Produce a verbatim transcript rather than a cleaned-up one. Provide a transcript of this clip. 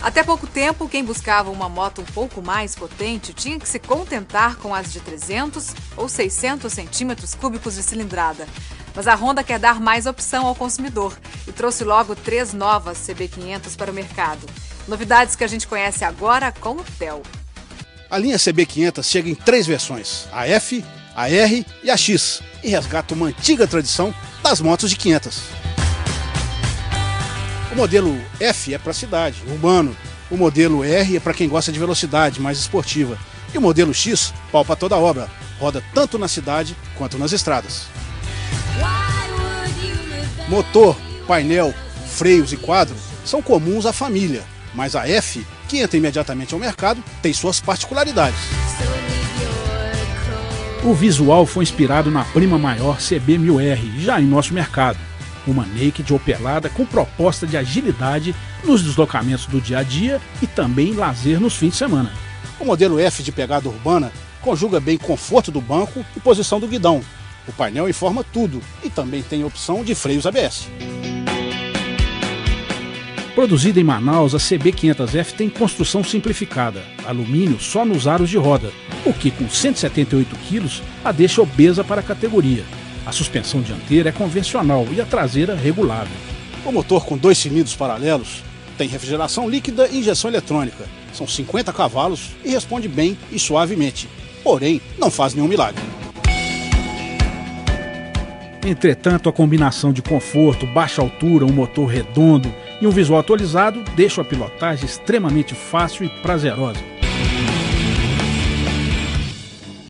Até pouco tempo, quem buscava uma moto um pouco mais potente tinha que se contentar com as de trezentos ou seiscentos centímetros cúbicos de cilindrada. Mas a Honda quer dar mais opção ao consumidor e trouxe logo três novas C B quinhentos para o mercado. Novidades que a gente conhece agora com o Theo. A linha C B quinhentos chega em três versões, a F, a R e a X, e resgata uma antiga tradição das motos de quinhentos. O modelo F é para cidade, urbano. O modelo R é para quem gosta de velocidade, mais esportiva. E o modelo X, pau para toda obra, roda tanto na cidade quanto nas estradas. Motor, painel, freios e quadro são comuns à família, mas a F, que entra imediatamente ao mercado, tem suas particularidades. O visual foi inspirado na prima maior C B mil R, já em nosso mercado. Uma naked ou pelada com proposta de agilidade nos deslocamentos do dia a dia e também lazer nos fins de semana. O modelo F de pegada urbana conjuga bem conforto do banco e posição do guidão. O painel informa tudo e também tem opção de freios A B S. Produzida em Manaus, a C B quinhentos F tem construção simplificada, alumínio só nos aros de roda, o que com cento e setenta e oito quilos a deixa obesa para a categoria. A suspensão dianteira é convencional e a traseira regulável. O motor com dois cilindros paralelos tem refrigeração líquida e injeção eletrônica. São cinquenta cavalos e responde bem e suavemente, porém não faz nenhum milagre. Entretanto, a combinação de conforto, baixa altura, um motor redondo e um visual atualizado deixa a pilotagem extremamente fácil e prazerosa.